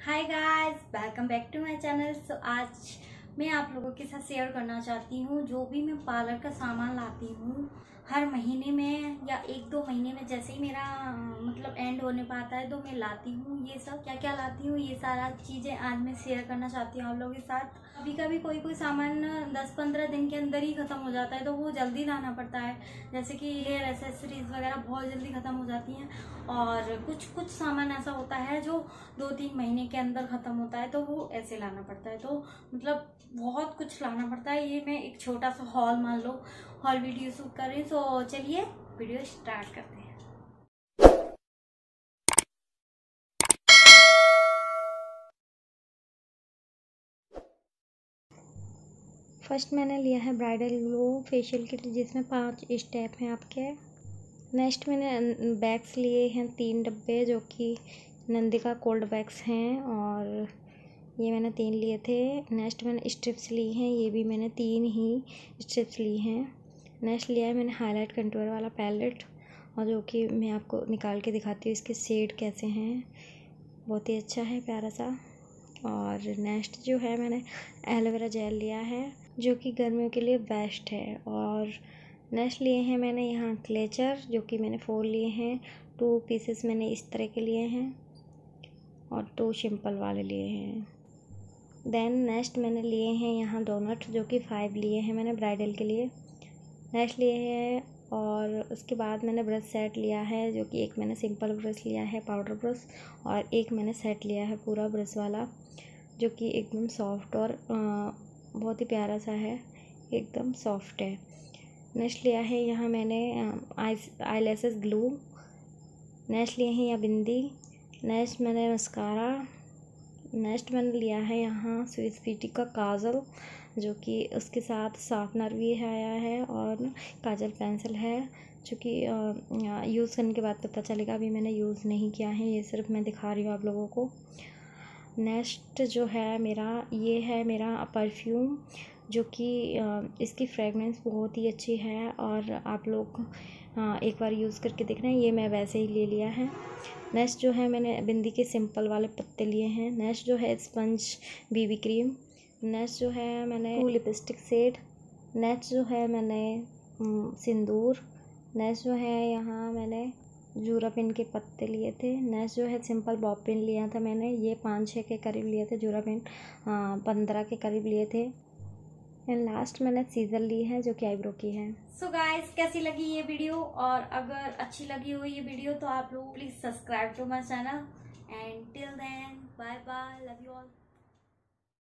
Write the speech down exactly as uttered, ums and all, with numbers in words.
Hi guys, welcome back to my channel. So आज मैं आप लोगों के साथ शेयर करना चाहती हूँ जो भी मैं पार्लर का सामान लाती हूँ हर महीने में या एक दो महीने में, जैसे ही मेरा मतलब एंड होने पाता है तो मैं लाती हूँ। ये सब क्या क्या लाती हूँ, ये सारा चीज़ें आज मैं शेयर करना चाहती हूँ आप लोगों के साथ। कभी कभी कोई कोई सामान दस पंद्रह दिन के अंदर ही ख़त्म हो जाता है तो वो जल्दी लाना पड़ता है, जैसे कि हेयर एसेसरीज वगैरह बहुत जल्दी ख़त्म हो जाती हैं। और कुछ कुछ सामान ऐसा होता है जो दो तीन महीने के अंदर ख़त्म होता है तो वो ऐसे लाना पड़ता है। तो मतलब बहुत कुछ लाना पड़ता है। ये मैं एक छोटा सा हॉल मान लो हॉल वीडियो शूट कर रही हूँ। तो चलिए वीडियो स्टार्ट करते हैं। फर्स्ट मैंने लिया है ब्राइडल ग्लो फेशियल किट, जिसमें पांच स्टेप हैं आपके। नेक्स्ट मैंने बैग्स लिए हैं तीन डब्बे, जो कि नंदिका कोल्ड बैग्स हैं, और ये मैंने तीन लिए थे। नेक्स्ट मैंने स्ट्रिप्स ली हैं, ये भी मैंने तीन ही स्ट्रिप्स ली हैं। नेक्स्ट लिया है मैंने हाईलाइट कंटूर वाला पैलेट, और जो कि मैं आपको निकाल के दिखाती हूँ इसके शेड कैसे हैं। बहुत ही अच्छा है, प्यारा सा। और नेक्स्ट जो है मैंने एलोवेरा जेल लिया है, जो कि गर्मियों के लिए बेस्ट है। और नेक्स्ट लिए हैं मैंने यहाँ क्लेचर, जो कि मैंने फोर लिए हैं। टू पीसेस मैंने इस तरह के लिए हैं और टू सिंपल वाले लिए हैं। देन नेक्स्ट मैंने लिए हैं यहाँ डोनट, जो कि फाइव लिए हैं मैंने ब्राइडल के लिए। नेक्स्ट लिए हैं, और उसके बाद मैंने ब्रश सेट लिया है, जो कि एक मैंने सिंपल ब्रश लिया है पाउडर ब्रश, और एक मैंने सेट लिया है पूरा ब्रश वाला, जो कि एकदम सॉफ्ट और आ, बहुत ही प्यारा सा है, एकदम सॉफ्ट है। नेक्स्ट लिया है यहाँ मैंने आई आई लैसेस ग्लू। नेक्स्ट लिए हैं यहाँ बिंदी। नेक्स्ट मैंने मस्कारा। नेक्स्ट मैंने लिया है यहाँ स्विस ब्यूटी का काजल, जो कि उसके साथ शार्पनर भी आया है, और काजल पेंसिल है, जो कि यूज़ करने के बाद पता चलेगा। अभी मैंने यूज़ नहीं किया है, ये सिर्फ मैं दिखा रही हूँ आप लोगों को। नेक्स्ट जो है मेरा, ये है मेरा परफ्यूम, जो कि इसकी फ्रेगनेंस बहुत ही अच्छी है, और आप लोग एक बार यूज़ करके देखना। ये मैं वैसे ही ले लिया है। नेक्स्ट जो है मैंने बिंदी के सिंपल वाले पत्ते लिए हैं। नेक्स्ट जो है स्पंज बीबी क्रीम। नेक्स्ट जो है मैंने टू लिपस्टिक सेट। नेक्स्ट जो है मैंने सिंदूर। नेक्स्ट जो है यहाँ मैंने जूरा पिन के पत्ते लिए थे। नेक्स्ट जो है सिंपल बॉब पिन लिया था मैंने, ये पाँच छः के करीब लिए थे। जूरा पिन पंद्रह के करीब लिए थे। एंड लास्ट मैंने सीजर ली है, जो कि आईब्रो की है। सो so गाइस, कैसी लगी ये वीडियो? और अगर अच्छी लगी हो ये वीडियो तो आप लोग please subscribe to my channel. And till then bye bye, love you all.